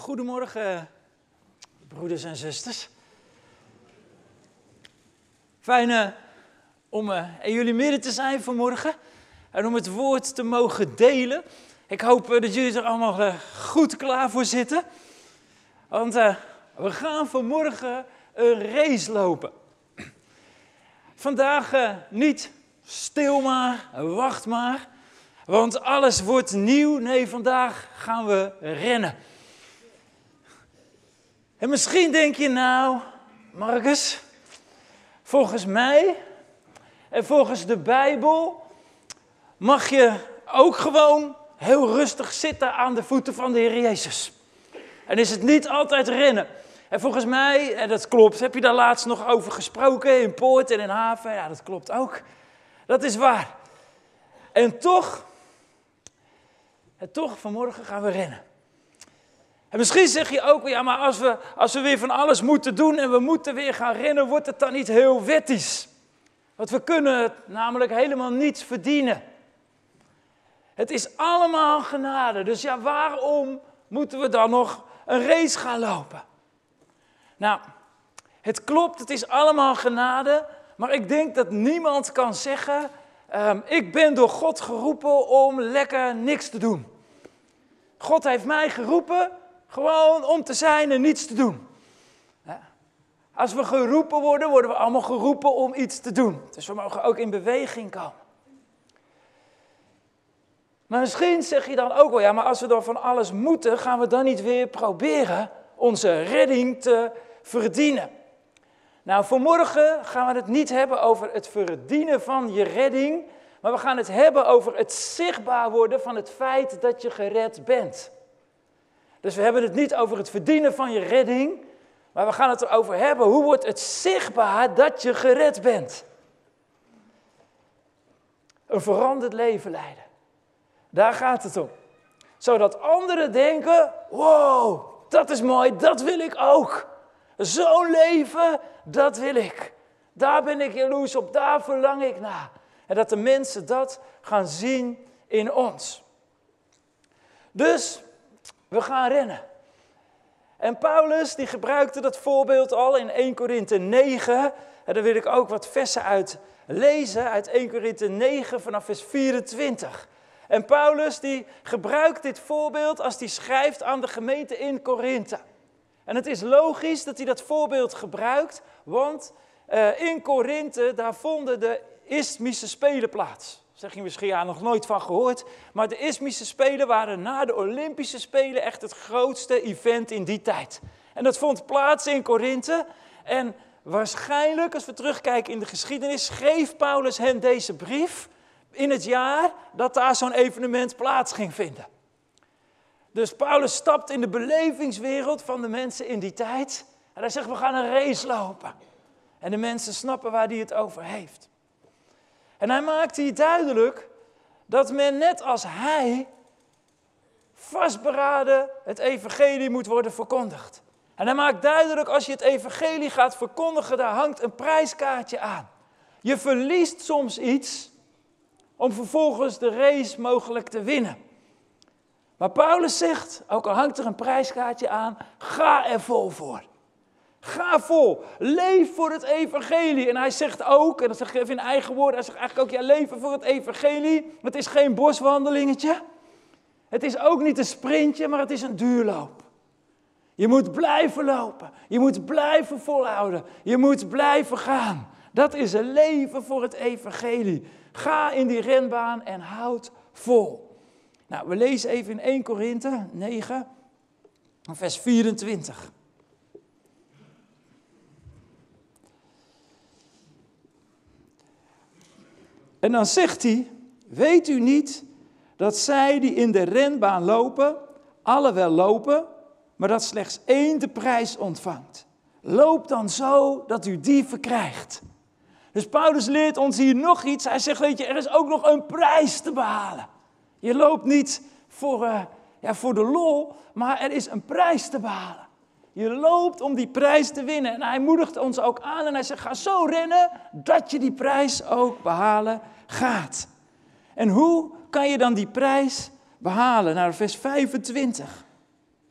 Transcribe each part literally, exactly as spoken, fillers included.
Goedemorgen, broeders en zusters. Fijn uh, om uh, in jullie midden te zijn vanmorgen en om het woord te mogen delen. Ik hoop uh, dat jullie er allemaal uh, goed klaar voor zitten. Want uh, we gaan vanmorgen een race lopen. Vandaag uh, niet stil maar, wacht maar, want alles wordt nieuw. Nee, vandaag gaan we rennen. En misschien denk je nou, Marcus, volgens mij en volgens de Bijbel mag je ook gewoon heel rustig zitten aan de voeten van de Heer Jezus. En is het niet altijd rennen. En volgens mij, en dat klopt, heb je daar laatst nog over gesproken in Poort en in Haven? Ja, dat klopt ook. Dat is waar. En toch, en toch vanmorgen gaan we rennen. En misschien zeg je ook, ja, maar als we, als we weer van alles moeten doen en we moeten weer gaan rennen, wordt het dan niet heel wettisch? Want we kunnen namelijk helemaal niets verdienen. Het is allemaal genade, dus ja, waarom moeten we dan nog een race gaan lopen? Nou, het klopt, het is allemaal genade, maar ik denk dat niemand kan zeggen, um, ik ben door God geroepen om lekker niks te doen. God heeft mij geroepen gewoon om te zijn en niets te doen. Als we geroepen worden, worden we allemaal geroepen om iets te doen. Dus we mogen ook in beweging komen. Maar misschien zeg je dan ook wel, ja, maar als we dan van alles moeten, gaan we dan niet weer proberen onze redding te verdienen. Nou, vanmorgen gaan we het niet hebben over het verdienen van je redding, maar we gaan het hebben over het zichtbaar worden van het feit dat je gered bent. Dus we hebben het niet over het verdienen van je redding, maar we gaan het erover hebben, hoe wordt het zichtbaar dat je gered bent? Een veranderd leven leiden. Daar gaat het om. Zodat anderen denken, wow, dat is mooi, dat wil ik ook. Zo'n leven, dat wil ik. Daar ben ik jaloers op, daar verlang ik naar. En dat de mensen dat gaan zien in ons. Dus we gaan rennen. En Paulus die gebruikte dat voorbeeld al in Eerste Korinthe negen. En daar wil ik ook wat versen uit lezen, uit Eerste Korinthe negen vanaf vers vierentwintig. En Paulus die gebruikt dit voorbeeld als hij schrijft aan de gemeente in Korinthe. En het is logisch dat hij dat voorbeeld gebruikt, want uh, in Korinthe daar vonden de Isthmische Spelen plaats. Zeg je misschien, ja, nog nooit van gehoord. Maar de Isthmische Spelen waren na de Olympische Spelen echt het grootste event in die tijd. En dat vond plaats in Korinthe. En waarschijnlijk, als we terugkijken in de geschiedenis, schreef Paulus hen deze brief in het jaar dat daar zo'n evenement plaats ging vinden. Dus Paulus stapt in de belevingswereld van de mensen in die tijd. En hij zegt, we gaan een race lopen. En de mensen snappen waar hij het over heeft. En hij maakt hier duidelijk dat men net als hij vastberaden het evangelie moet worden verkondigd. En hij maakt duidelijk, als je het evangelie gaat verkondigen, daar hangt een prijskaartje aan. Je verliest soms iets om vervolgens de race mogelijk te winnen. Maar Paulus zegt, ook al hangt er een prijskaartje aan, ga er vol voor. Ga vol, leef voor het evangelie. En hij zegt ook, en dat zeg ik even in eigen woorden, hij zegt eigenlijk ook, ja, leven voor het evangelie. Het is geen boswandelingetje. Het is ook niet een sprintje, maar het is een duurloop. Je moet blijven lopen. Je moet blijven volhouden. Je moet blijven gaan. Dat is een leven voor het evangelie. Ga in die renbaan en houd vol. Nou, we lezen even in Eerste Korinthe negen, vers vierentwintig. En dan zegt hij, weet u niet dat zij die in de renbaan lopen, alle wel lopen, maar dat slechts één de prijs ontvangt. Loop dan zo dat u die verkrijgt. Dus Paulus leert ons hier nog iets. Hij zegt, weet je, er is ook nog een prijs te behalen. Je loopt niet voor, uh, ja, voor de lol, maar er is een prijs te behalen. Je loopt om die prijs te winnen. En hij moedigt ons ook aan en hij zegt, ga zo rennen dat je die prijs ook behalen gaat. En hoe kan je dan die prijs behalen? Nou, vers vijfentwintig.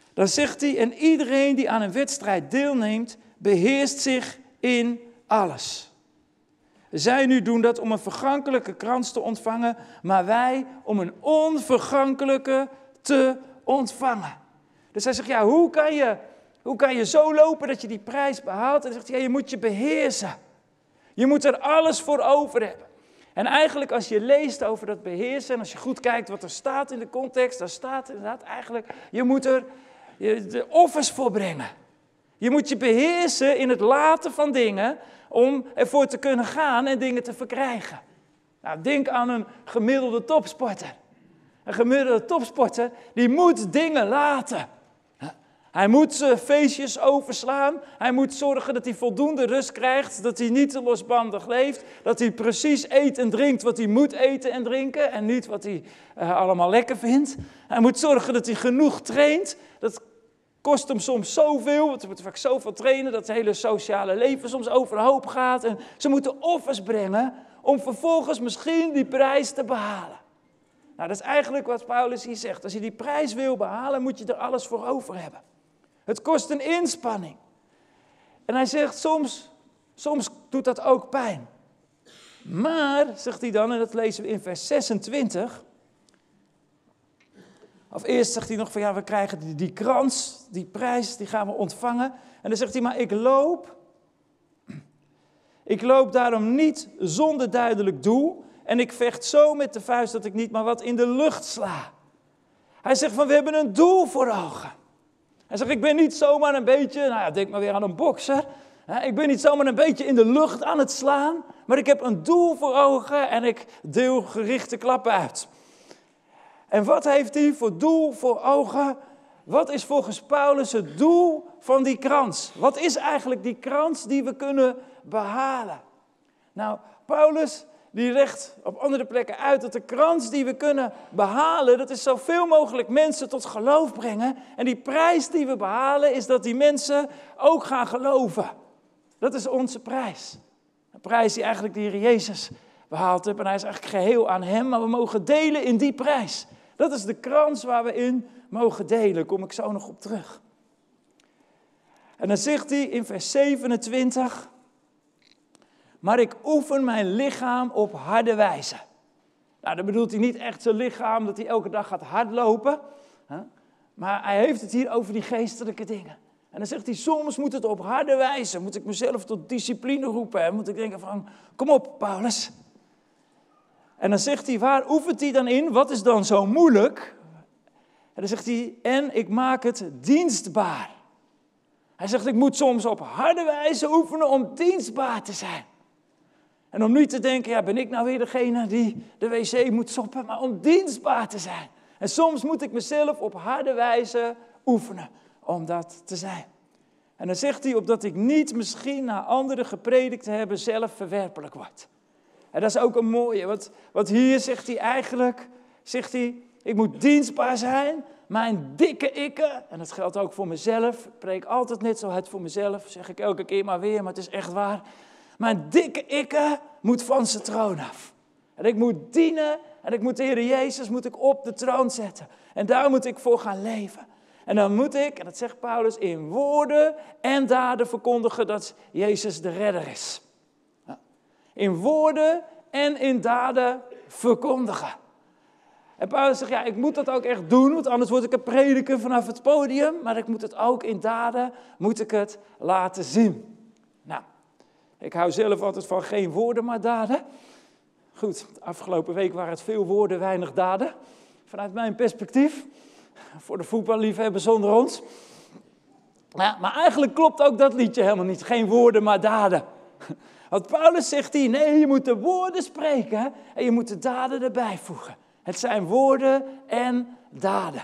Dan zegt hij, en iedereen die aan een wedstrijd deelneemt, beheerst zich in alles. Zij nu doen dat om een vergankelijke krans te ontvangen, maar wij om een onvergankelijke te ontvangen. Dus hij zegt, ja, hoe kan je, hoe kan je zo lopen dat je die prijs behaalt? En hij zegt, ja, je moet je beheersen. Je moet er alles voor over hebben. En eigenlijk als je leest over dat beheersen, en als je goed kijkt wat er staat in de context, daar staat inderdaad eigenlijk, je moet er de offers voor brengen. Je moet je beheersen in het laten van dingen om ervoor te kunnen gaan en dingen te verkrijgen. Nou, denk aan een gemiddelde topsporter. Een gemiddelde topsporter, die moet dingen laten. Hij moet uh, feestjes overslaan. Hij moet zorgen dat hij voldoende rust krijgt. Dat hij niet te losbandig leeft. Dat hij precies eet en drinkt wat hij moet eten en drinken. En niet wat hij uh, allemaal lekker vindt. Hij moet zorgen dat hij genoeg traint. Dat kost hem soms zoveel. Want er moet vaak zoveel trainen. Dat het hele sociale leven soms overhoop gaat. En ze moeten offers brengen om vervolgens misschien die prijs te behalen. Nou, dat is eigenlijk wat Paulus hier zegt. Als je die prijs wil behalen, moet je er alles voor over hebben. Het kost een inspanning. En hij zegt, soms, soms doet dat ook pijn. Maar, zegt hij dan, en dat lezen we in vers zesentwintig. Of eerst zegt hij nog van, ja, we krijgen die, die krans, die prijs, die gaan we ontvangen. En dan zegt hij, maar ik loop, ik loop daarom niet zonder duidelijk doel. En ik vecht zo met de vuist dat ik niet maar wat in de lucht sla. Hij zegt van, we hebben een doel voor ogen. Hij zegt, ik ben niet zomaar een beetje, nou ja, denk maar weer aan een bokser. Ik ben niet zomaar een beetje in de lucht aan het slaan. Maar ik heb een doel voor ogen en ik deel gerichte klappen uit. En wat heeft hij voor doel voor ogen? Wat is volgens Paulus het doel van die krans? Wat is eigenlijk die krans die we kunnen behalen? Nou, Paulus die legt op andere plekken uit dat de krans die we kunnen behalen, dat is zoveel mogelijk mensen tot geloof brengen. En die prijs die we behalen is dat die mensen ook gaan geloven. Dat is onze prijs. Een prijs die eigenlijk de Heer Jezus behaald heeft. En hij is eigenlijk geheel aan hem, maar we mogen delen in die prijs. Dat is de krans waar we in mogen delen. Daar kom ik zo nog op terug. En dan zegt hij in vers zevenentwintig... Maar ik oefen mijn lichaam op harde wijze. Nou, dan bedoelt hij niet echt zijn lichaam dat hij elke dag gaat hardlopen. Hè? Maar hij heeft het hier over die geestelijke dingen. En dan zegt hij, soms moet het op harde wijze. Moet ik mezelf tot discipline roepen. En moet ik denken van, kom op Paulus. En dan zegt hij, waar oefent hij dan in? Wat is dan zo moeilijk? En dan zegt hij, en ik maak het dienstbaar. Hij zegt, ik moet soms op harde wijze oefenen om dienstbaar te zijn. En om niet te denken, ja, ben ik nou weer degene die de wc moet soppen, maar om dienstbaar te zijn. En soms moet ik mezelf op harde wijze oefenen om dat te zijn. En dan zegt hij, opdat ik niet misschien naar anderen gepredikt te hebben zelf verwerpelijk word. En dat is ook een mooie, want, want hier zegt hij eigenlijk, zegt hij, ik moet dienstbaar zijn, mijn dikke ikke, en dat geldt ook voor mezelf, ik preek altijd net zo hard voor mezelf, zeg ik elke keer maar weer, maar het is echt waar. Mijn dikke ikke moet van zijn troon af. En ik moet dienen en ik moet de Heer Jezus moet ik op de troon zetten. En daar moet ik voor gaan leven. En dan moet ik, en dat zegt Paulus, in woorden en daden verkondigen dat Jezus de redder is. In woorden en in daden verkondigen. En Paulus zegt, ja, ik moet dat ook echt doen, want anders word ik een prediker vanaf het podium. Maar ik moet het ook in daden, moet ik het laten zien. Nou, ik hou zelf altijd van geen woorden, maar daden. Goed, afgelopen week waren het veel woorden, weinig daden. Vanuit mijn perspectief. Voor de voetballiefhebbers onder ons. Ja, maar eigenlijk klopt ook dat liedje helemaal niet. Geen woorden, maar daden. Want Paulus zegt hier, nee, je moet de woorden spreken en je moet de daden erbij voegen. Het zijn woorden en daden.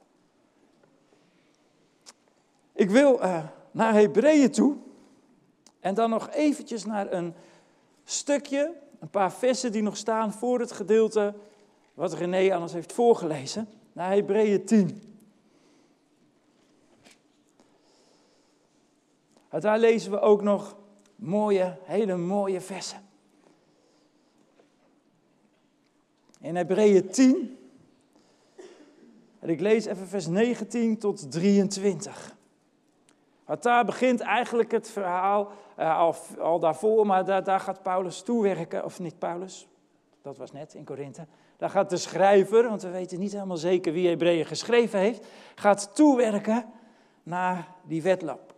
Ik wil uh, naar Hebreeën toe. En dan nog eventjes naar een stukje, een paar versen die nog staan voor het gedeelte wat René anders heeft voorgelezen. Naar Hebreeën tien. En daar lezen we ook nog mooie, hele mooie versen. In Hebreeën tien, En ik lees even vers negentien tot drieëntwintig. Want daar begint eigenlijk het verhaal uh, al, al daarvoor, maar daar, daar gaat Paulus toewerken, of niet Paulus, dat was net in Korinthe. Daar gaat de schrijver, want we weten niet helemaal zeker wie Hebreeën geschreven heeft, gaat toewerken naar die wedloop.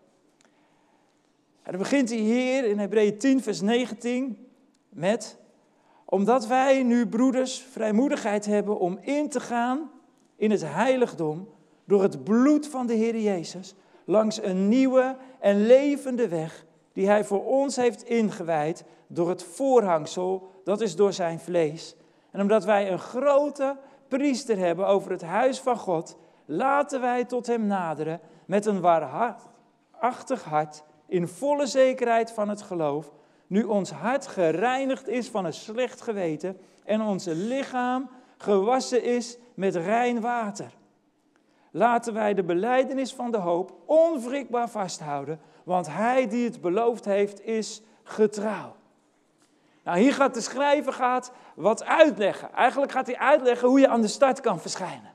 En dan begint hij hier in Hebreeën tien vers negentien met: omdat wij nu, broeders, vrijmoedigheid hebben om in te gaan in het heiligdom door het bloed van de Heer Jezus, langs een nieuwe en levende weg die hij voor ons heeft ingewijd door het voorhangsel, dat is door zijn vlees. En omdat wij een grote priester hebben over het huis van God, laten wij tot hem naderen met een waarachtig hart, in volle zekerheid van het geloof, nu ons hart gereinigd is van een slecht geweten en ons lichaam gewassen is met rein water. Laten wij de belijdenis van de hoop onwrikbaar vasthouden, want hij die het beloofd heeft is getrouw. Nou, hier gaat de schrijver gaat wat uitleggen. Eigenlijk gaat hij uitleggen hoe je aan de start kan verschijnen.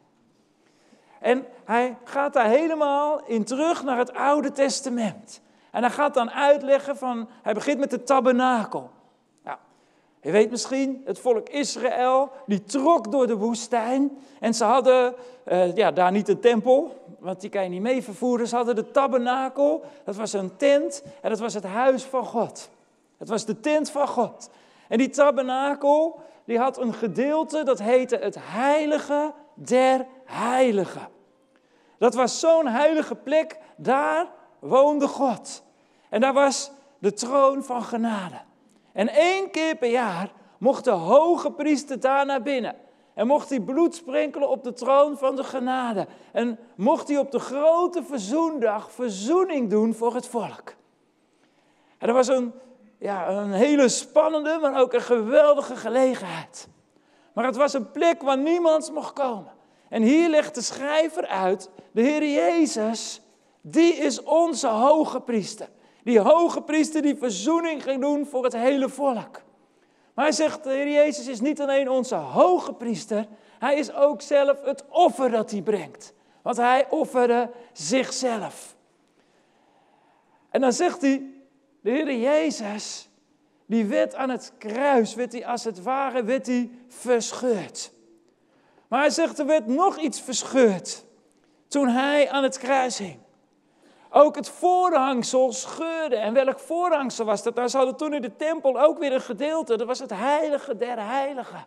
En hij gaat daar helemaal in terug naar het Oude Testament. En hij gaat dan uitleggen van, hij begint met de tabernakel. Nou, je weet misschien, het volk Israël, die trok door de woestijn. En ze hadden uh, ja, daar niet een tempel, want die kan je niet mee vervoeren. Ze hadden de tabernakel, dat was een tent en dat was het huis van God. Het was de tent van God. En die tabernakel, die had een gedeelte, dat heette het heilige der heiligen. Dat was zo'n heilige plek, daar woonde God. En daar was de troon van genade. En één keer per jaar mocht de hoge priester daar naar binnen. En mocht hij bloed sprenkelen op de troon van de genade. En mocht hij op de grote verzoendag verzoening doen voor het volk. En dat was een, ja, een hele spannende, maar ook een geweldige gelegenheid. Maar het was een plek waar niemand mocht komen. En hier legt de schrijver uit, de Heer Jezus, die is onze hoge priester. Die hoge priester die verzoening ging doen voor het hele volk. Maar hij zegt, de Heer Jezus is niet alleen onze hoge priester, hij is ook zelf het offer dat hij brengt. Want hij offerde zichzelf. En dan zegt hij, de Heer Jezus, die werd aan het kruis, werd hij als het ware, werd hij verscheurd. Maar hij zegt, er werd nog iets verscheurd toen hij aan het kruis hing. Ook het voorhangsel scheurde. En welk voorhangsel was dat? Nou, ze hadden toen in de tempel ook weer een gedeelte. Dat was het heilige der heiligen.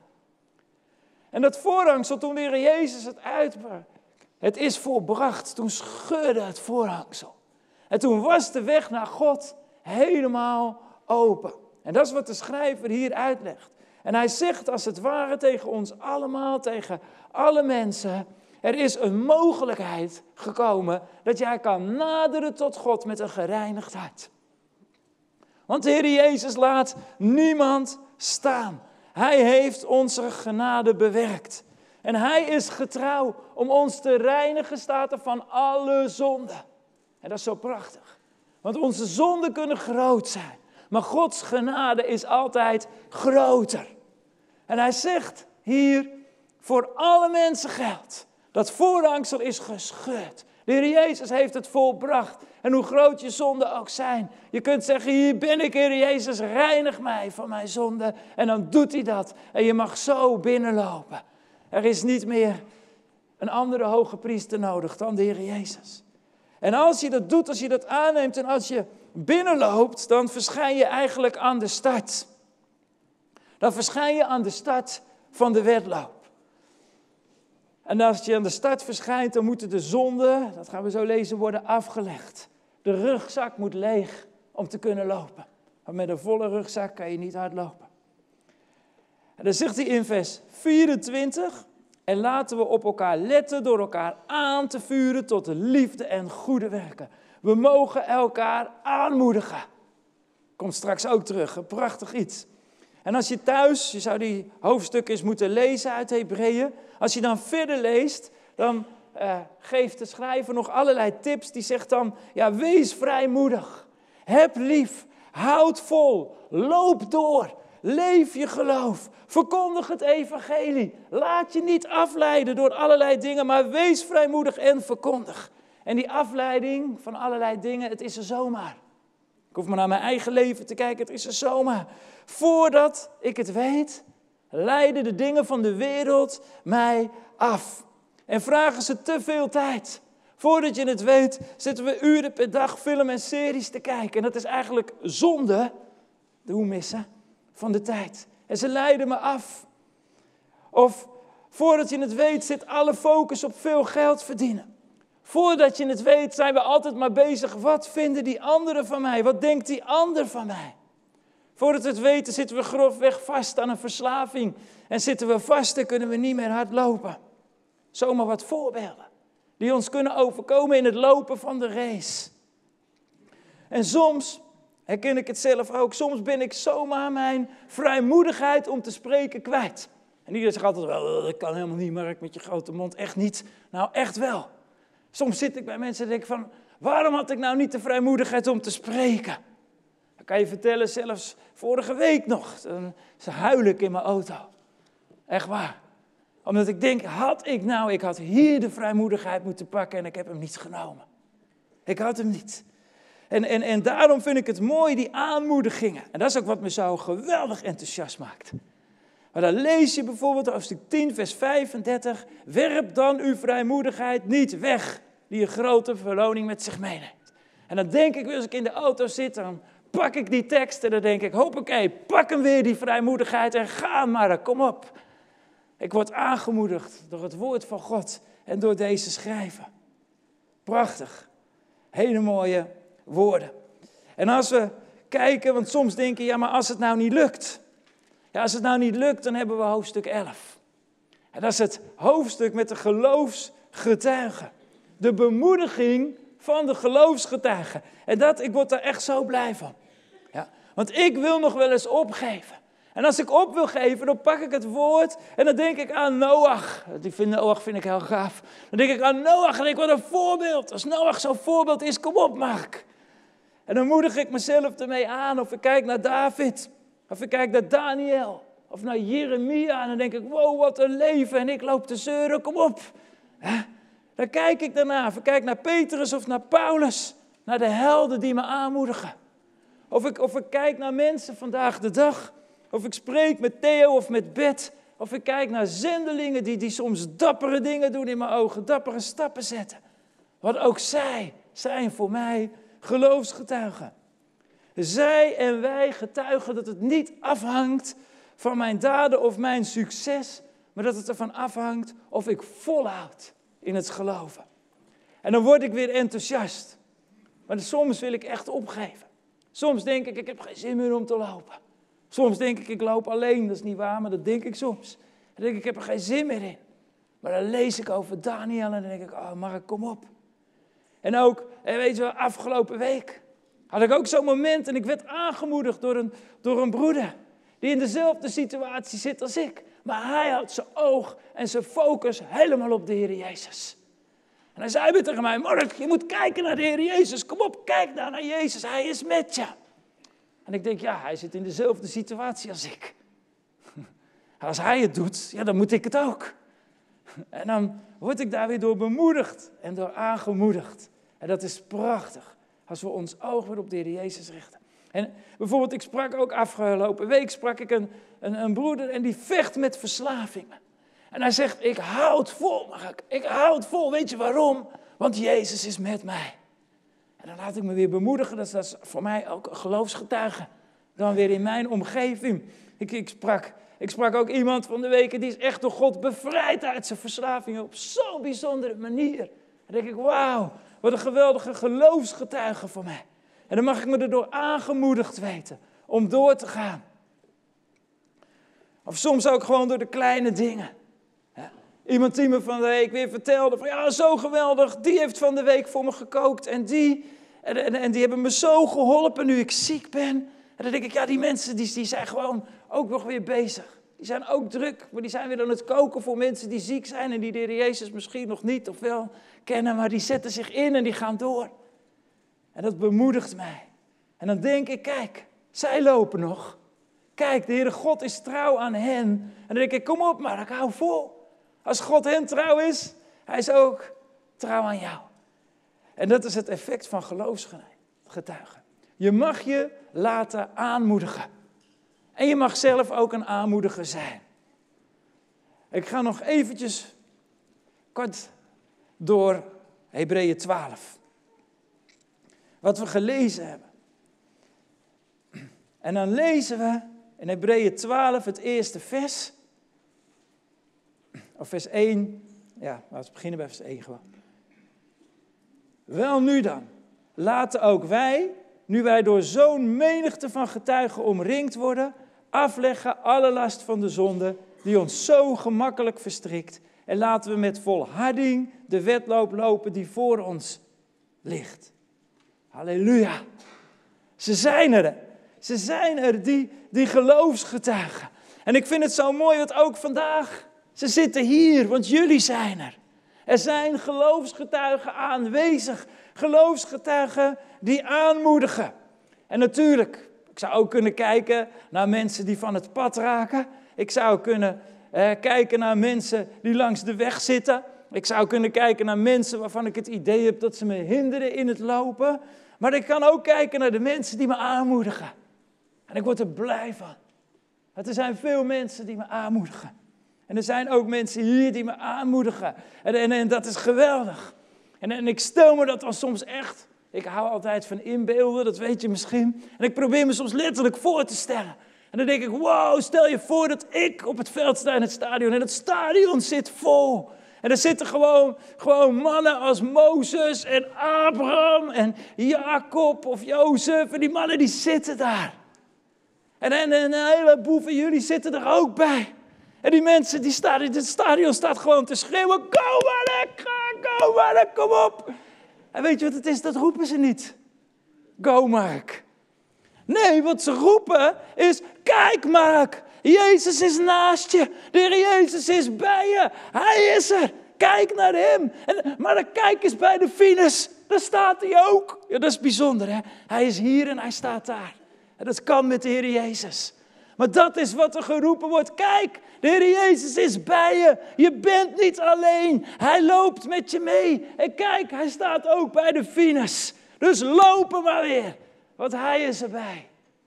En dat voorhangsel, toen de Heer Jezus het uitbracht, het is volbracht. Toen scheurde het voorhangsel. En toen was de weg naar God helemaal open. En dat is wat de schrijver hier uitlegt. En hij zegt als het ware tegen ons allemaal, tegen alle mensen, er is een mogelijkheid gekomen dat jij kan naderen tot God met een gereinigd hart. Want de Heer Jezus laat niemand staan. Hij heeft onze genade bewerkt. En hij is getrouw om ons te reinigen, staat er, van alle zonden. En dat is zo prachtig. Want onze zonden kunnen groot zijn. Maar Gods genade is altijd groter. En hij zegt hier, voor alle mensen geldt. Dat voorhangsel is gescheurd. De Heer Jezus heeft het volbracht. En hoe groot je zonden ook zijn. Je kunt zeggen, hier ben ik, Heer Jezus, reinig mij van mijn zonde. En dan doet hij dat. En je mag zo binnenlopen. Er is niet meer een andere hoge priester nodig dan de Heer Jezus. En als je dat doet, als je dat aanneemt en als je binnenloopt, dan verschijn je eigenlijk aan de start. Dan verschijn je aan de start van de wedloop. En als je aan de start verschijnt, dan moeten de zonden, dat gaan we zo lezen, worden afgelegd. De rugzak moet leeg om te kunnen lopen. Want met een volle rugzak kan je niet hardlopen. En dan zegt hij in vers vierentwintig, en laten we op elkaar letten door elkaar aan te vuren tot de liefde en goede werken. We mogen elkaar aanmoedigen. Komt straks ook terug, een prachtig iets. En als je thuis, je zou die hoofdstukken eens moeten lezen uit Hebreeën. Als je dan verder leest, dan uh, geeft de schrijver nog allerlei tips. Die zegt dan, ja, wees vrijmoedig. Heb lief, houd vol, loop door. Leef je geloof. Verkondig het evangelie. Laat je niet afleiden door allerlei dingen, maar wees vrijmoedig en verkondig. En die afleiding van allerlei dingen, het is er zomaar. Ik hoef maar naar mijn eigen leven te kijken, het is er zomaar. Voordat ik het weet, leiden de dingen van de wereld mij af. En vragen ze te veel tijd. Voordat je het weet, zitten we uren per dag film en series te kijken. En dat is eigenlijk zonde, de hoe missen, van de tijd. En ze leiden me af. Of voordat je het weet, zit alle focus op veel geld verdienen. Voordat je het weet, zijn we altijd maar bezig. Wat vinden die anderen van mij? Wat denkt die ander van mij? Voordat we het weten, zitten we grofweg vast aan een verslaving. En zitten we vast en kunnen we niet meer hard lopen. Zomaar wat voorbeelden die ons kunnen overkomen in het lopen van de race. En soms, herken ik het zelf ook, soms ben ik zomaar mijn vrijmoedigheid om te spreken kwijt. En iedereen zegt altijd wel, dat kan helemaal niet, Mark, met je grote mond, echt niet. Nou, echt wel. Soms zit ik bij mensen en denk van, waarom had ik nou niet de vrijmoedigheid om te spreken? Dan kan je vertellen, zelfs vorige week nog, dan huil ik in mijn auto. Echt waar. Omdat ik denk, had ik nou, ik had hier de vrijmoedigheid moeten pakken en ik heb hem niet genomen. Ik had hem niet. En, en, en daarom vind ik het mooi, die aanmoedigingen. En dat is ook wat me zo geweldig enthousiast maakt. Maar dan lees je bijvoorbeeld hoofdstuk tien, vers vijfendertig. Werp dan uw vrijmoedigheid niet weg, die een grote verloning met zich meeneemt. En dan denk ik, als ik in de auto zit, dan pak ik die tekst en dan denk ik, hoppakee, pak hem weer die vrijmoedigheid en ga maar, kom op. Ik word aangemoedigd door het woord van God en door deze schrijver. Prachtig. Hele mooie woorden. En als we kijken, want soms denken, ja, maar als het nou niet lukt. Ja, als het nou niet lukt, dan hebben we hoofdstuk elf. En dat is het hoofdstuk met de geloofsgetuigen. De bemoediging van de geloofsgetuigen. En dat, ik word daar echt zo blij van. Ja, want ik wil nog wel eens opgeven. En als ik op wil geven, dan pak ik het woord en dan denk ik aan Noach. Die vind, Noach vind ik heel gaaf. Dan denk ik aan Noach en denk ik, wat een voorbeeld. Als Noach zo'n voorbeeld is, kom op, Mark. En dan moedig ik mezelf ermee aan. Of ik kijk naar David. Of ik kijk naar Daniel. Of naar Jeremia. En dan denk ik, wow, wat een leven. En ik loop te zeuren, kom op. Dan kijk ik daarna. Of ik kijk naar Petrus of naar Paulus. Naar de helden die me aanmoedigen. Of ik, of ik kijk naar mensen vandaag de dag. Of ik spreek met Theo of met Bert. Of ik kijk naar zendelingen die, die soms dappere dingen doen in mijn ogen. Dappere stappen zetten. Want ook zij zijn voor mij geloofsgetuigen. Zij en wij getuigen dat het niet afhangt van mijn daden of mijn succes. Maar dat het ervan afhangt of ik volhoud in het geloven. En dan word ik weer enthousiast. Maar soms wil ik echt opgeven. Soms denk ik, ik heb geen zin meer om te lopen. Soms denk ik, ik loop alleen. Dat is niet waar, maar dat denk ik soms. Dan denk ik, ik heb er geen zin meer in. Maar dan lees ik over Daniel en dan denk ik, oh Mark, kom op. En ook, weet je wel, afgelopen week had ik ook zo'n moment en ik werd aangemoedigd door een, door een broeder. Die in dezelfde situatie zit als ik. Maar hij had zijn oog en zijn focus helemaal op de Heer Jezus. En hij zei weer tegen mij, Mark, je moet kijken naar de Heer Jezus. Kom op, kijk nou naar Jezus, hij is met je. En ik denk, ja, hij zit in dezelfde situatie als ik. Als hij het doet, ja, dan moet ik het ook. En dan word ik daar weer door bemoedigd en door aangemoedigd. En dat is prachtig, als we ons oog weer op de Heer Jezus richten. En bijvoorbeeld, ik sprak ook afgelopen week, sprak ik een, een, een broeder en die vecht met verslavingen. En hij zegt, ik hou het vol, Mark, ik hou het vol. Weet je waarom? Want Jezus is met mij. En dan laat ik me weer bemoedigen, dat is, dat is voor mij ook een geloofsgetuige. Dan weer in mijn omgeving. Ik, ik, sprak, ik sprak ook iemand van de week, die is echt door God bevrijd uit zijn verslavingen op zo'n bijzondere manier. Dan denk ik, wauw, wat een geweldige geloofsgetuige voor mij. En dan mag ik me erdoor aangemoedigd weten om door te gaan. Of soms ook gewoon door de kleine dingen. Ja. Iemand die me van de week weer vertelde van ja, zo geweldig, die heeft van de week voor me gekookt en die. En, en, en die hebben me zo geholpen nu ik ziek ben. En dan denk ik, ja, die mensen die, die zijn gewoon ook nog weer bezig. Die zijn ook druk, maar die zijn weer aan het koken voor mensen die ziek zijn en die de Heer Jezus misschien nog niet of wel kennen, maar die zetten zich in en die gaan door. En dat bemoedigt mij. En dan denk ik, kijk, zij lopen nog. kijk, de Heere God is trouw aan hen. En dan denk ik, kom op maar, ik hou vol. Als God hen trouw is, hij is ook trouw aan jou. En dat is het effect van geloofsgetuigen. Je mag je laten aanmoedigen. En je mag zelf ook een aanmoediger zijn. Ik ga nog eventjes kort door Hebreeën twaalf. Wat we gelezen hebben. En dan lezen we in Hebreeën twaalf het eerste vers. Of vers één. Ja, laten we beginnen bij vers één gewoon. Wel nu dan, laten ook wij, nu wij door zo'n menigte van getuigen omringd worden, afleggen alle last van de zonde die ons zo gemakkelijk verstrikt. En laten we met volharding de wedloop lopen die voor ons ligt. Halleluja. Ze zijn er. Ze zijn er, die, die geloofsgetuigen. En ik vind het zo mooi, want ook vandaag, ze zitten hier, want jullie zijn er. Er zijn geloofsgetuigen aanwezig. Geloofsgetuigen die aanmoedigen. En natuurlijk, ik zou ook kunnen kijken naar mensen die van het pad raken. Ik zou kunnen eh, kijken naar mensen die langs de weg zitten. Ik zou kunnen kijken naar mensen waarvan ik het idee heb dat ze me hinderen in het lopen. Maar ik kan ook kijken naar de mensen die me aanmoedigen. En ik word er blij van. Want er zijn veel mensen die me aanmoedigen. En er zijn ook mensen hier die me aanmoedigen. En, en, en dat is geweldig. En, en ik stel me dat dan soms echt. Ik hou altijd van inbeelden, dat weet je misschien. En ik probeer me soms letterlijk voor te stellen. En dan denk ik, wow, stel je voor dat ik op het veld sta in het stadion. En het stadion zit vol. En er zitten gewoon, gewoon mannen als Mozes en Abraham en Jacob of Jozef. En die mannen die zitten daar. En, en, en een heleboel van jullie zitten er ook bij. En die mensen, die staan in het stadion staat gewoon te schreeuwen. Go Mark, go Mark, kom op. En weet je wat het is? Dat roepen ze niet. Go Mark. Nee, wat ze roepen is, kijk Mark. Jezus is naast je. De Heer Jezus is bij je. Hij is er. Kijk naar hem. En, maar dan kijk eens bij de finish. Daar staat hij ook. Ja, dat is bijzonder, hè. Hij is hier en hij staat daar. En dat kan met de Heer Jezus. Maar dat is wat er geroepen wordt. Kijk, de Heer Jezus is bij je. Je bent niet alleen. Hij loopt met je mee. En kijk, hij staat ook bij de finish. Dus lopen maar weer. Want hij is erbij.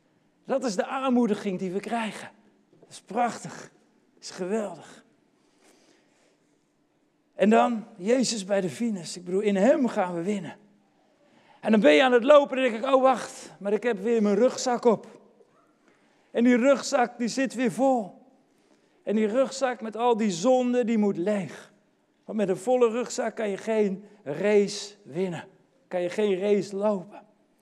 Dat is de aanmoediging die we krijgen. Dat is prachtig. Dat is geweldig. En dan Jezus bij de finish. Ik bedoel, in hem gaan we winnen. En dan ben je aan het lopen en dan denk ik, oh wacht, maar ik heb weer mijn rugzak op. En die rugzak die zit weer vol. En die rugzak met al die zonden, die moet leeg. Want met een volle rugzak kan je geen race winnen. Kan je geen race lopen.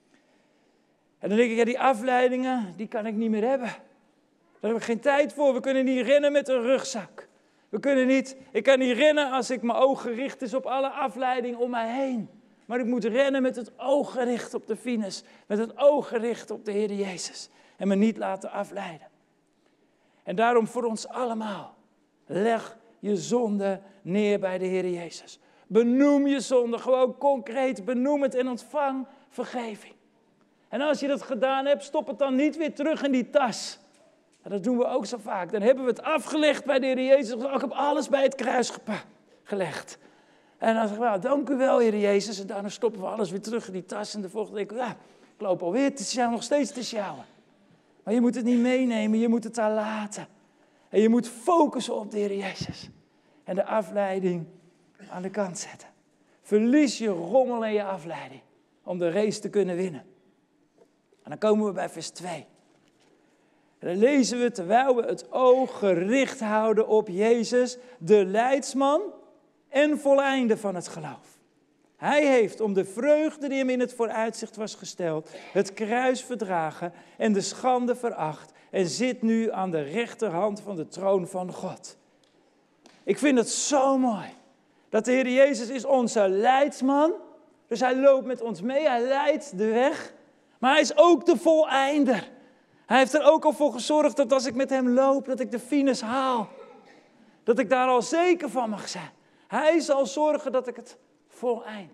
En dan denk ik, ja, die afleidingen, die kan ik niet meer hebben. Daar heb ik geen tijd voor. We kunnen niet rennen met een rugzak. We kunnen niet, ik kan niet rennen als ik mijn oog gericht is op alle afleiding om mij heen. Maar ik moet rennen met het oog gericht op de finish. Met het oog gericht op de Heer Jezus. En me niet laten afleiden. En daarom voor ons allemaal. Leg je zonde neer bij de Heer Jezus. Benoem je zonde gewoon concreet. Benoem het en ontvang vergeving. En als je dat gedaan hebt, stop het dan niet weer terug in die tas. En dat doen we ook zo vaak. Dan hebben we het afgelegd bij de Heer Jezus. Ik heb alles bij het kruis gepa- gelegd. En dan zeggen we, nou, dank u wel, Heer Jezus. En daarna stoppen we alles weer terug in die tas. En de volgende denken we, ja, ik loop alweer, het is jou, nog steeds te sjouwen. Maar je moet het niet meenemen, je moet het daar laten. En je moet focussen op de Heer Jezus. En de afleiding aan de kant zetten. Verlies je rommel en je afleiding. Om de race te kunnen winnen. En dan komen we bij vers twee. En dan lezen we, terwijl we het oog gericht houden op Jezus, de leidsman en voleinde van het geloof. Hij heeft om de vreugde die hem in het vooruitzicht was gesteld, het kruis verdragen en de schande veracht en zit nu aan de rechterhand van de troon van God. Ik vind het zo mooi dat de Heer Jezus is onze leidsman. Dus hij loopt met ons mee, hij leidt de weg. Maar hij is ook de voleinder. Hij heeft er ook al voor gezorgd dat als ik met hem loop, dat ik de finish haal. Dat ik daar al zeker van mag zijn. Hij zal zorgen dat ik het voleind.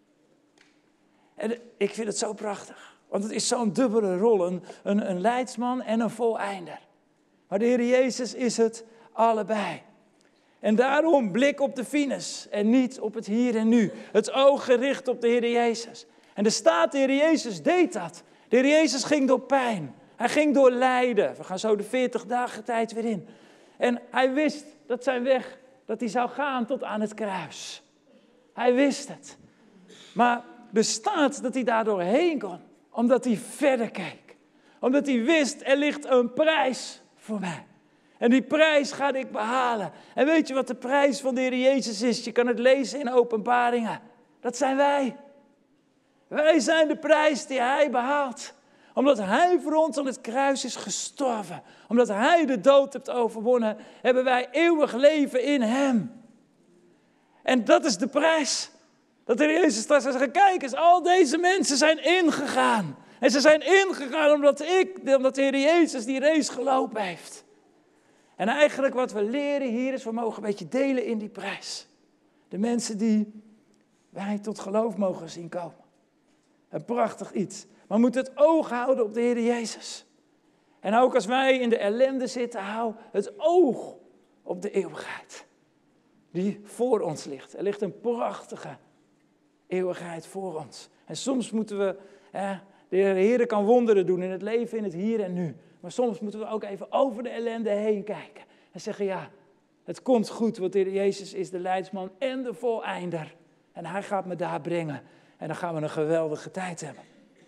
En ik vind het zo prachtig. Want het is zo'n dubbele rol. Een, een, een leidsman en een voleinder. Maar de Heer Jezus is het allebei. En daarom blik op de finis en niet op het hier en nu. Het oog gericht op de Heer Jezus. En er staat, de Heer Jezus deed dat. De Heer Jezus ging door pijn. Hij ging door lijden. We gaan zo de veertig dagen tijd weer in. En hij wist dat zijn weg, dat hij zou gaan tot aan het kruis. Hij wist het. Maar er staat dat hij daardoor heen kon. Omdat hij verder keek. Omdat hij wist, er ligt een prijs voor mij. En die prijs ga ik behalen. En weet je wat de prijs van de Heer Jezus is? Je kan het lezen in Openbaringen. Dat zijn wij. Wij zijn de prijs die hij behaalt. Omdat hij voor ons aan het kruis is gestorven. Omdat hij de dood heeft overwonnen. Hebben wij eeuwig leven in hem. En dat is de prijs. Dat de Heer Jezus straks zal zeggen, kijk eens, al deze mensen zijn ingegaan. En ze zijn ingegaan omdat ik, omdat de Heer Jezus die race gelopen heeft. En eigenlijk wat we leren hier is, we mogen een beetje delen in die prijs. De mensen die wij tot geloof mogen zien komen. Een prachtig iets. Maar we moeten het oog houden op de Heer Jezus. En ook als wij in de ellende zitten, hou het oog op de eeuwigheid. Die voor ons ligt. Er ligt een prachtige eeuwigheid voor ons. En soms moeten we, eh, de Heer kan wonderen doen in het leven, in het hier en nu. Maar soms moeten we ook even over de ellende heen kijken. En zeggen, ja, het komt goed, want de Heer Jezus is de leidsman en de voleinder. En hij gaat me daar brengen. En dan gaan we een geweldige tijd hebben.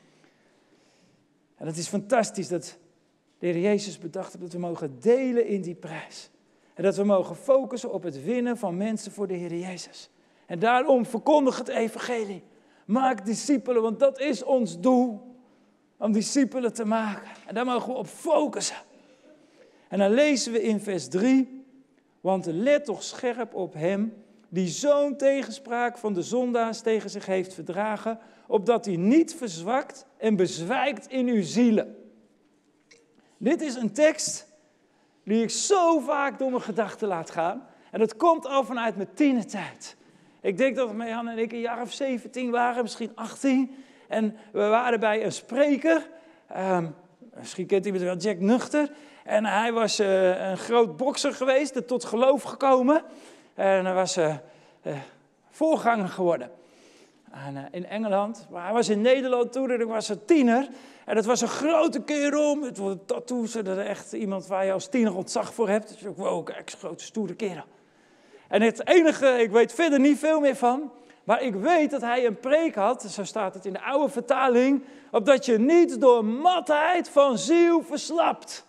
En het is fantastisch dat de Heer Jezus bedacht heeft dat we mogen delen in die prijs. En dat we mogen focussen op het winnen van mensen voor de Heer Jezus. En daarom verkondig het evangelie. Maak discipelen, want dat is ons doel. Om discipelen te maken. En daar mogen we op focussen. En dan lezen we in vers drie. Want let toch scherp op hem die zo'n tegenspraak van de zondaars tegen zich heeft verdragen, opdat hij niet verzwakt en bezwijkt in uw zielen. Dit is een tekst die ik zo vaak door mijn gedachten laat gaan. En dat komt al vanuit mijn tienertijd. Ik denk dat Jan en ik een jaar of zeventien waren, misschien achttien. En we waren bij een spreker. Um, misschien kent iemand wel Jack Nuchter. En hij was uh, een groot bokser geweest, er tot geloof gekomen. En hij was uh, uh, voorganger geworden en, uh, in Engeland. Maar hij was in Nederland toen en ik was een tiener. En dat was een grote kerel met tattoos. Dat is echt iemand waar je als tiener ontzag voor hebt. Dus ik wow, kijk, een grote stoere kerel. En het enige, ik weet verder niet veel meer van. Maar ik weet dat hij een preek had, zo staat het in de oude vertaling, opdat je niet door matheid van ziel verslapt.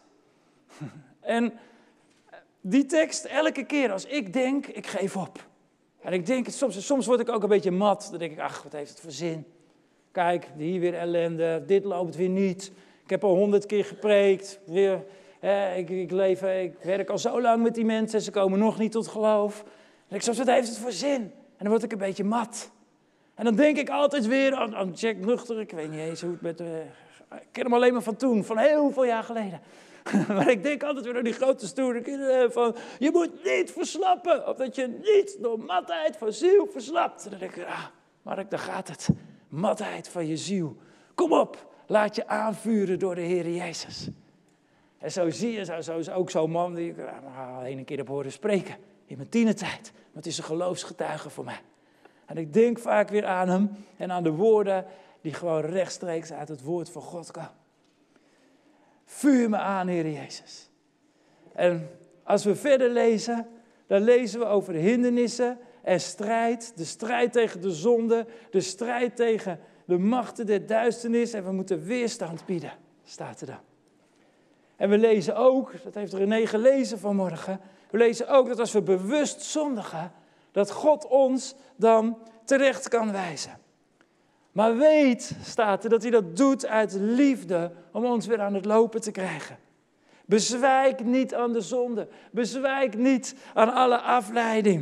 En die tekst, elke keer als ik denk, ik geef op. En ik denk, soms, soms word ik ook een beetje mat. Dan denk ik, ach, wat heeft het voor zin? Kijk, hier weer ellende, dit loopt weer niet. Ik heb al honderd keer gepreekt. Weer, eh, ik, ik, leef, ik werk al zo lang met die mensen, ze komen nog niet tot geloof. En ik soms, wat heeft het voor zin? En dan word ik een beetje mat. En dan denk ik altijd weer aan, aan Jack Nuchter. Ik weet niet eens hoe het met... Uh, ik ken hem alleen maar van toen, van heel veel jaar geleden. Maar ik denk altijd weer aan die grote stoere kinderen van... Je moet niet verslappen, of dat je niet door matheid van ziel verslapt. En dan denk ik, ah, Mark, daar gaat het. Matheid van je ziel. Kom op, laat je aanvuren door de Heer Jezus. En zo zie je, zo, zo is ook zo'n man die ik al een keer heb horen spreken. In mijn tienertijd. Maar het is een geloofsgetuige voor mij. En ik denk vaak weer aan hem en aan de woorden die gewoon rechtstreeks uit het woord van God komen. Vuur me aan, Heer Jezus. En als we verder lezen, dan lezen we over de hindernissen en strijd. De strijd tegen de zonde, de strijd tegen de machten der duisternis. En we moeten weerstand bieden, staat er dan. En we lezen ook, dat heeft René gelezen vanmorgen, we lezen ook dat als we bewust zondigen, dat God ons dan terecht kan wijzen. Maar weet, staat er, dat hij dat doet uit liefde om ons weer aan het lopen te krijgen. Bezwijk niet aan de zonde. Bezwijk niet aan alle afleiding.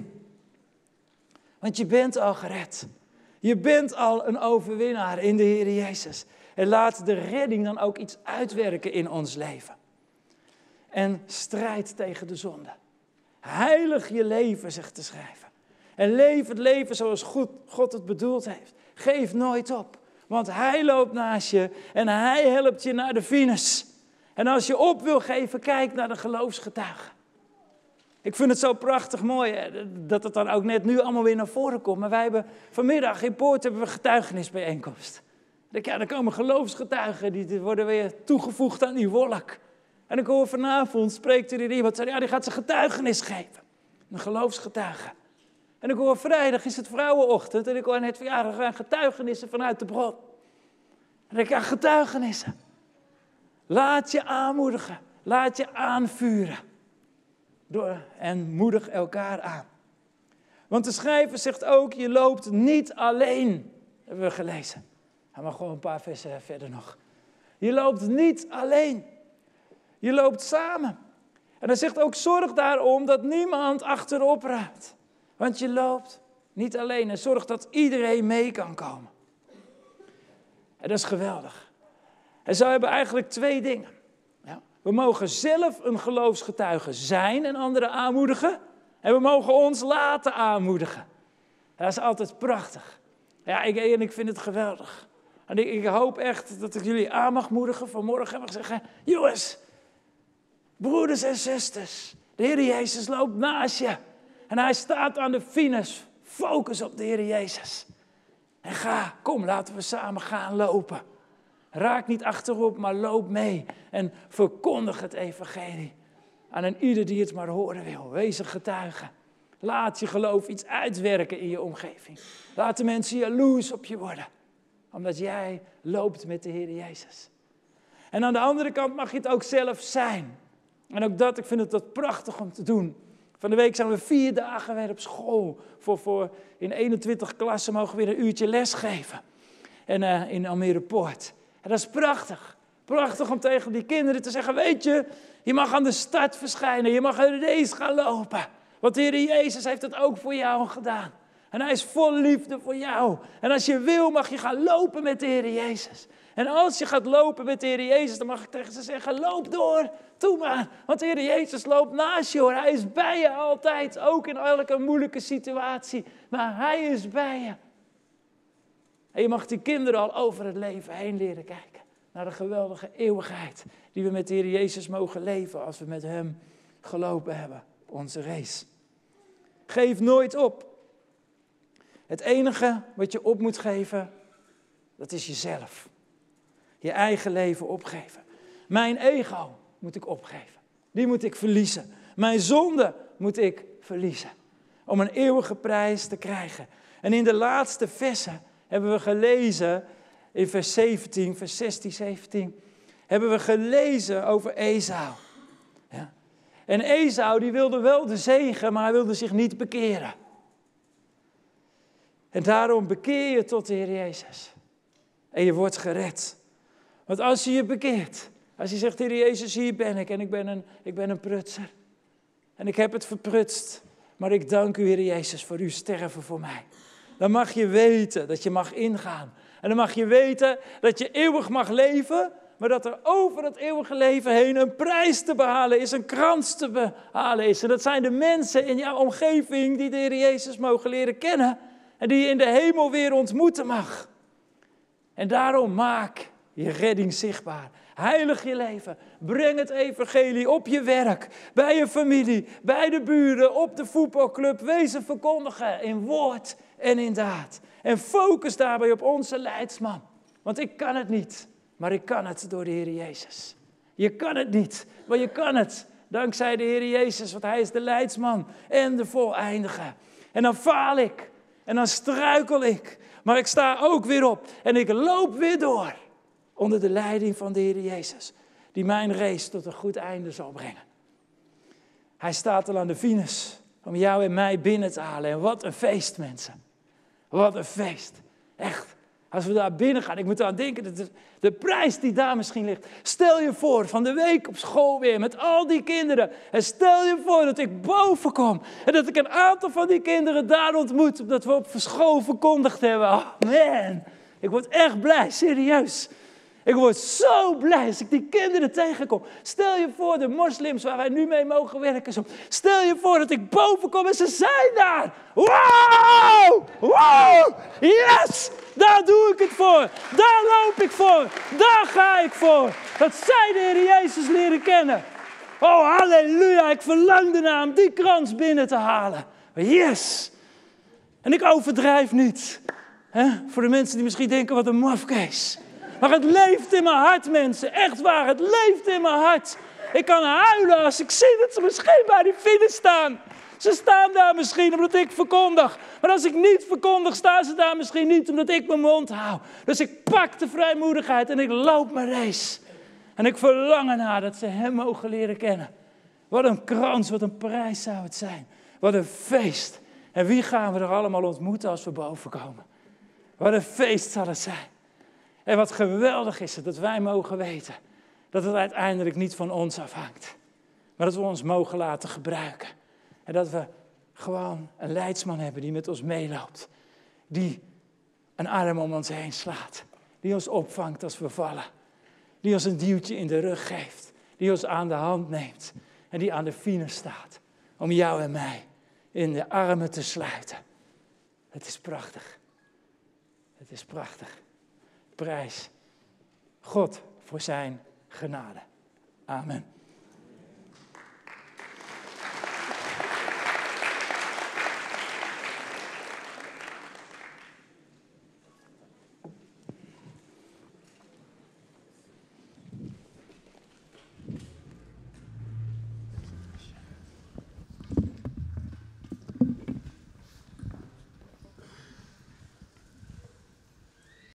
Want je bent al gered. Je bent al een overwinnaar in de Heer Jezus. En laat de redding dan ook iets uitwerken in ons leven. En strijd tegen de zonde. Heilig je leven, zegt de schrijver. En leef het leven zoals goed God het bedoeld heeft. Geef nooit op, want hij loopt naast je en hij helpt je naar de finish. En als je op wil geven, kijk naar de geloofsgetuigen. Ik vind het zo prachtig mooi hè, dat het dan ook net nu allemaal weer naar voren komt. Maar wij hebben vanmiddag in Poort hebben we getuigenisbijeenkomst. Ja, er komen geloofsgetuigen, die worden weer toegevoegd aan die wolk. En ik hoor vanavond, spreekt er iemand, ja, die gaat zijn getuigenis geven. Een geloofsgetuige. En ik hoor vrijdag is het vrouwenochtend en ik hoor net van ja, er gaan getuigenissen vanuit de bron. En ik ga getuigenissen. Laat je aanmoedigen, laat je aanvuren. Door, en moedig elkaar aan. Want de schrijver zegt ook, je loopt niet alleen, hebben we gelezen. Hij mag gewoon een paar versen verder nog. Je loopt niet alleen. Je loopt samen. En hij zegt ook, zorg daarom dat niemand achterop ruimt. Want je loopt niet alleen en zorg dat iedereen mee kan komen. En dat is geweldig. En zo hebben we eigenlijk twee dingen. Ja. We mogen zelf een geloofsgetuige zijn en anderen aanmoedigen. En we mogen ons laten aanmoedigen. Dat is altijd prachtig. Ja, ik, en ik vind het geweldig. En ik, ik hoop echt dat ik jullie aan mag moedigen vanmorgen. En mag zeggen, jongens, broeders en zusters, de Heer Jezus loopt naast je. En hij staat aan de finish. Focus op de Heer Jezus. En ga, kom, laten we samen gaan lopen. Raak niet achterop, maar loop mee. En verkondig het evangelie aan een ieder die het maar horen wil. Wees een getuige. Laat je geloof iets uitwerken in je omgeving. Laat de mensen jaloers op je worden. Omdat jij loopt met de Heer Jezus. En aan de andere kant mag je het ook zelf zijn. En ook dat, ik vind het dat prachtig om te doen. Van de week zijn we vier dagen weer op school. Voor, voor in eenentwintig klassen mogen we weer een uurtje lesgeven. En uh, in Almere Poort. En dat is prachtig. Prachtig om tegen die kinderen te zeggen, weet je, je mag aan de start verschijnen. Je mag een race gaan lopen. Want de Heer Jezus heeft het ook voor jou gedaan. En hij is vol liefde voor jou. En als je wil, mag je gaan lopen met de Heer Jezus. En als je gaat lopen met de Heer Jezus, dan mag ik tegen ze zeggen, loop door, doe maar. Want de Heer Jezus loopt naast je hoor. Hij is bij je altijd, ook in elke moeilijke situatie. Maar hij is bij je. En je mag die kinderen al over het leven heen leren kijken. Naar de geweldige eeuwigheid die we met de Heer Jezus mogen leven als we met hem gelopen hebben op onze race. Geef nooit op. Het enige wat je op moet geven, dat is jezelf. Je eigen leven opgeven. Mijn ego moet ik opgeven. Die moet ik verliezen. Mijn zonde moet ik verliezen. Om een eeuwige prijs te krijgen. En in de laatste versen hebben we gelezen, in vers zeventien, vers zestien, zeventien, hebben we gelezen over Esau. Ja. En Esau die wilde wel de zegen, maar hij wilde zich niet bekeren. En daarom bekeer je tot de Heer Jezus. En je wordt gered. Want als je je bekeert, als je zegt, Heer Jezus, hier ben ik en ik ben een, ik ben een prutser. En ik heb het verprutst, maar ik dank u, Heer Jezus, voor uw sterven voor mij. Dan mag je weten dat je mag ingaan. En dan mag je weten dat je eeuwig mag leven, maar dat er over dat eeuwige leven heen een prijs te behalen is, een krans te behalen is. En dat zijn de mensen in jouw omgeving die de Heer Jezus mogen leren kennen en die je in de hemel weer ontmoeten mag. En daarom maak je redding zichtbaar. Heilig je leven. Breng het evangelie op je werk, bij je familie, bij de buren, op de voetbalclub. Wees een verkondiger in woord en in daad. En focus daarbij op onze leidsman. Want ik kan het niet, maar ik kan het door de Heer Jezus. Je kan het niet, maar je kan het dankzij de Heer Jezus, want hij is de leidsman en de voleindiger. En dan faal ik en dan struikel ik, maar ik sta ook weer op en ik loop weer door. Onder de leiding van de Heer Jezus, die mijn race tot een goed einde zal brengen. Hij staat al aan de finish om jou en mij binnen te halen. En wat een feest, mensen. Wat een feest. Echt. Als we daar binnen gaan, ik moet eraan denken, dat de, de prijs die daar misschien ligt. Stel je voor, van de week op school weer, met al die kinderen. En stel je voor dat ik boven kom. En dat ik een aantal van die kinderen daar ontmoet, omdat we op school verkondigd hebben. Oh man, ik word echt blij, serieus. Ik word zo blij als ik die kinderen tegenkom. Stel je voor, de moslims waar wij nu mee mogen werken. Zo. Stel je voor dat ik boven kom en ze zijn daar. Wow! Wow! Yes! Daar doe ik het voor. Daar loop ik voor. Daar ga ik voor. Dat zij de Heer Jezus leren kennen. Oh, halleluja. Ik verlang ernaar om die krans binnen te halen. Yes. En ik overdrijf niet. He? Voor de mensen die misschien denken, wat een mafkees. Maar het leeft in mijn hart, mensen. Echt waar, het leeft in mijn hart. Ik kan huilen als ik zie dat ze misschien bij die file staan. Ze staan daar misschien omdat ik verkondig. Maar als ik niet verkondig, staan ze daar misschien niet omdat ik mijn mond hou. Dus ik pak de vrijmoedigheid en ik loop mijn race. En ik verlang ernaar dat ze hem mogen leren kennen. Wat een krans, wat een prijs zou het zijn. Wat een feest. En wie gaan we er allemaal ontmoeten als we boven komen? Wat een feest zal het zijn. En wat geweldig is het dat wij mogen weten dat het uiteindelijk niet van ons afhangt. Maar dat we ons mogen laten gebruiken. En dat we gewoon een leidsman hebben die met ons meeloopt. Die een arm om ons heen slaat. Die ons opvangt als we vallen. Die ons een duwtje in de rug geeft. Die ons aan de hand neemt. En die aan de fine staat. Om jou en mij in de armen te sluiten. Het is prachtig. Het is prachtig. Prijs God voor zijn genade. Amen.